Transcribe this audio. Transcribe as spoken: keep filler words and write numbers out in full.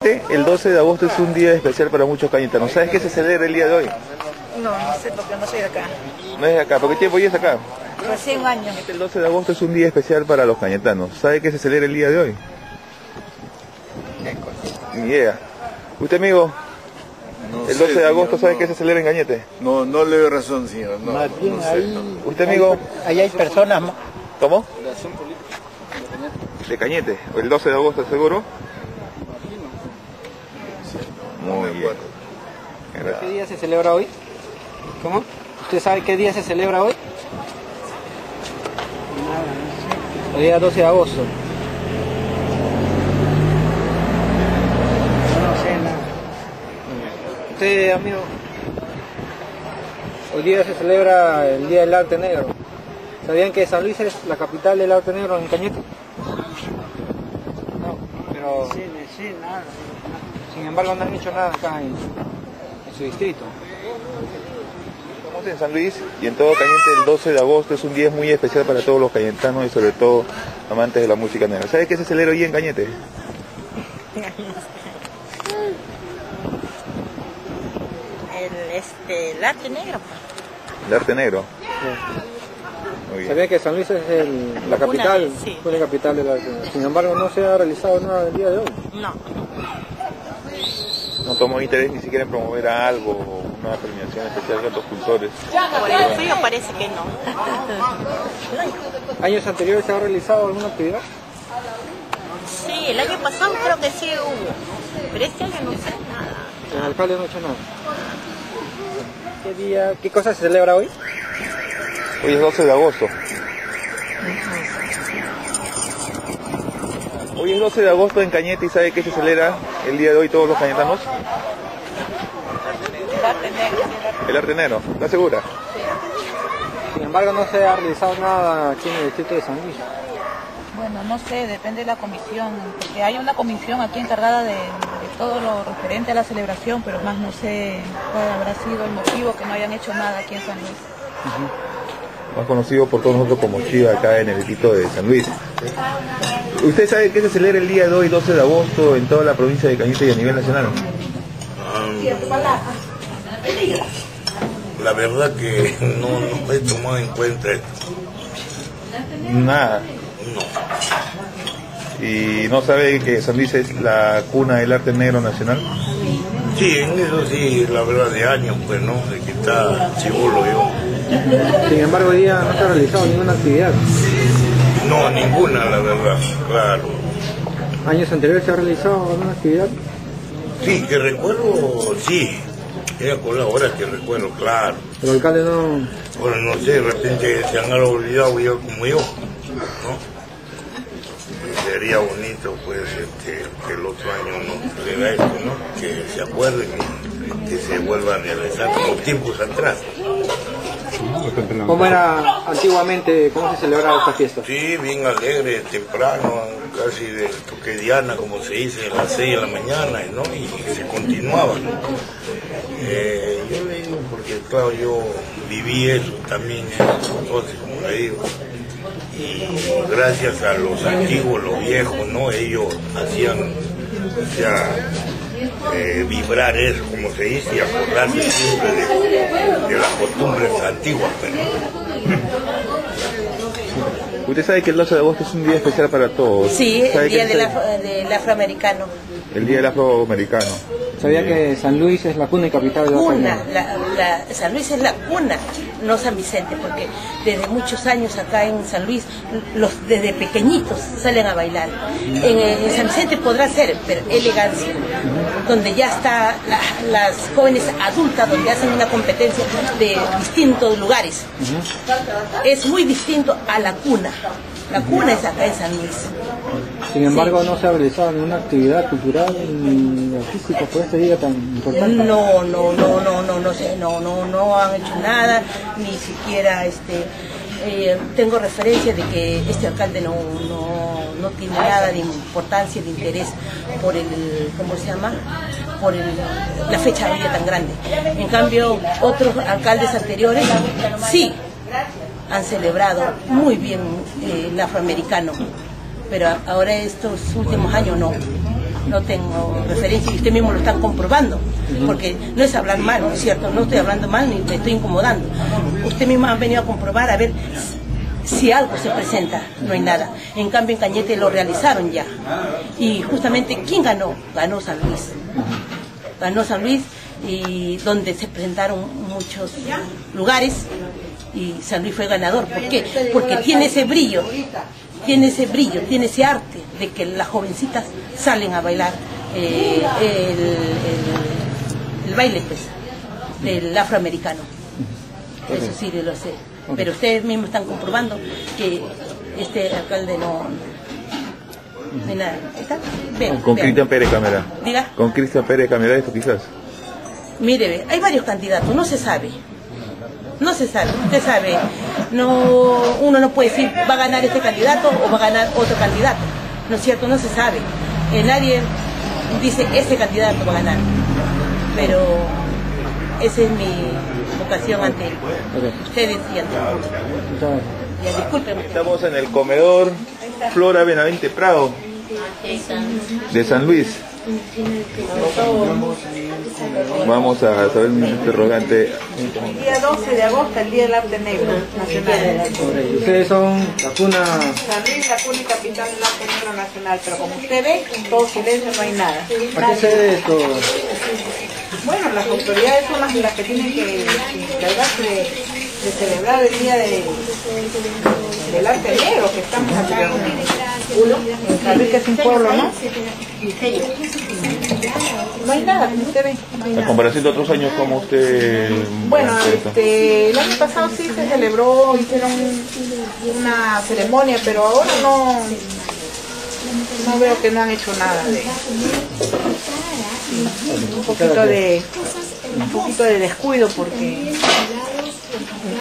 Cañete, el doce de agosto es un día especial para muchos cañetanos. ¿Sabes qué se celebra el día de hoy? No, no sé porque no soy de acá. No es de acá. ¿Por qué tiempo ya es acá? Recién un año. El doce de agosto es un día especial para los cañetanos. ¿Sabe qué se celebra el día de hoy? Ni idea. ¿Usted, amigo? No el doce sé, de agosto, señor, ¿sabe no. qué se celebra en Cañete? No, no le doy razón, señor. No, Más bien no sé, ahí, no. ¿Usted, amigo? Ahí hay personas más. ¿Cómo? De Cañete. ¿El doce de agosto seguro? Muy bien. ¿Qué día se celebra hoy? ¿Cómo? ¿Usted sabe qué día se celebra hoy? El día doce de agosto. No sé nada. Usted, amigo, hoy día se celebra el Día del Arte Negro. ¿Sabían que San Luis es la capital del arte negro en Cañete? No, pero... Sí, sí, nada. Sin embargo, no han hecho nada acá en, en su distrito. Estamos en San Luis y en todo Cañete el doce de agosto es un día muy especial para todos los cañetanos y sobre todo amantes de la música negra. ¿Sabes qué se celebra hoy en Cañete? El, este, el arte negro. El arte negro. Sí. Muy bien. ¿Sabía que San Luis es el, la capital? Una, sí. Fue la capital del arte negro. Sin embargo, no se ha realizado nada el día de hoy. No. No tomó interés ni siquiera en promover algo o una premiación especial de otros cultores. Por el frío parece que no. ¿Años anteriores se ha realizado alguna actividad? Sí, el año pasado creo que sí hubo. Pero este año no sé nada. El alcalde no ha hecho nada. ¿Qué día, qué cosa se celebra hoy? Hoy es doce de agosto. Hoy es doce de agosto en Cañete y ¿sabe qué se celebra el día de hoy todos los cañetanos? El arte negro. El arte negro. ¿Estás segura? Sin embargo, no se ha realizado nada aquí en el distrito de San Luis. Bueno, no sé, depende de la comisión, porque hay una comisión aquí encargada de, de todo lo referente a la celebración, pero más no sé cuál habrá sido el motivo que no hayan hecho nada aquí en San Luis. Uh-huh. Más conocido por todos nosotros como Chiva acá en el distrito de San Luis. ¿Usted sabe qué se celebra el día de hoy, doce de agosto, en toda la provincia de Cañete y a nivel nacional? La verdad que no, no he tomado en cuenta esto. Nada. No. ¿Y no sabe que San Luis es la cuna del arte negro nacional? Sí, en eso sí, la verdad de años, pues, ¿no? De que está chibolo yo. Sin embargo, hoy día no se ha realizado ninguna actividad. No, ninguna, la verdad, claro. ¿Años anteriores se ha realizado alguna actividad? Sí, que recuerdo, sí. Era con la hora que recuerdo, claro. El alcalde no... Bueno, no sé, de repente se han olvidado yo como yo, ¿no? Sería bonito, pues, este, que el otro año no suceda esto, ¿no? Que se acuerden y que se vuelva a realizar como tiempos atrás. ¿Cómo era antiguamente, cómo se celebraba esta fiesta? Sí, bien alegre, temprano, casi de toque diana, como se dice, a las seis de la mañana, ¿no? Y se continuaba. Eh, yo le digo, porque claro, yo viví eso también, entonces, como le digo. Y gracias a los antiguos, los viejos, ¿no? Ellos hacían, o sea, eh, vibrar eso, como se dice, y acordarse siempre de, de las costumbres antiguas. Pero... Usted sabe que el doce de agosto es un día especial para todos. Sí, el día qué del, es afro, del afroamericano. El día del afroamericano. ¿Sabía que San Luis es la cuna y capital de la Cuna, la, la, San Luis es la cuna, no San Vicente, porque desde muchos años acá en San Luis, los desde pequeñitos salen a bailar. En, en San Vicente podrá ser, pero elegancia, donde ya está la, las jóvenes adultas, donde hacen una competencia de distintos lugares. Es muy distinto a la cuna. La cuna es acá en San Luis. Sin embargo, Sí. no se ha realizado ninguna actividad cultural ni artística por este día tan importante. No, no, no, no, no, no sé, no, no, no han hecho nada, ni siquiera este eh, tengo referencia de que este alcalde no, no, no tiene nada de importancia, de interés por el, ¿cómo se llama? Por el, la fecha de día tan grande. En cambio, otros alcaldes anteriores sí han celebrado muy bien eh, el afroamericano, pero ahora estos últimos años no. no tengo referencia y usted mismo lo está comprobando, porque no es hablar mal, ¿no es cierto? No estoy hablando mal ni me estoy incomodando. Usted mismo ha venido a comprobar a ver si algo se presenta, no hay nada. En cambio en Cañete lo realizaron ya. Y justamente, ¿quién ganó? Ganó San Luis. Ganó San Luis, y donde se presentaron muchos lugares y San Luis fue ganador. ¿Por qué? Porque tiene ese brillo, tiene ese brillo, tiene ese arte de que las jovencitas salen a bailar eh, el, el, el baile, pues, del afroamericano. Eso sí lo sé. Pero ustedes mismos están comprobando que este alcalde no... no hay nada. ¿Está? Vean, Con vean. Cristian Pérez Camera. Diga. Con Cristian Pérez Camera esto quizás. Mire, ve, hay varios candidatos, no se sabe. No se sabe, usted sabe. No, uno no puede decir va a ganar este candidato o va a ganar otro candidato. ¿No es cierto? No se sabe. Eh, nadie dice este candidato va a ganar. Pero esa es mi vocación ante ustedes y ante el público. Ya, discúlpenme. Estamos en el comedor Flora Benavente Prado de San Luis. Vamos a saber un interrogante. El día doce de agosto, el Día del Arte Negro Nacional. Ustedes son la cuna... San Luis, la cuna y capital del Arte Negro Nacional, pero como usted ve, en todo silencio, no hay nada. ¿A qué se debe esto? Bueno, las autoridades son las, las que tienen que, que encargarse de, de celebrar el Día de, del Arte Negro, que estamos acá en, en San Luis, que es un pueblo, ¿no? No hay nada, como usted ve. No hay En nada. comparación de otros años, ¿cómo usted... Bueno, esto? este, el año pasado sí se celebró, hicieron una ceremonia, pero ahora no, no veo que no han hecho nada de un poquito de un poquito de descuido porque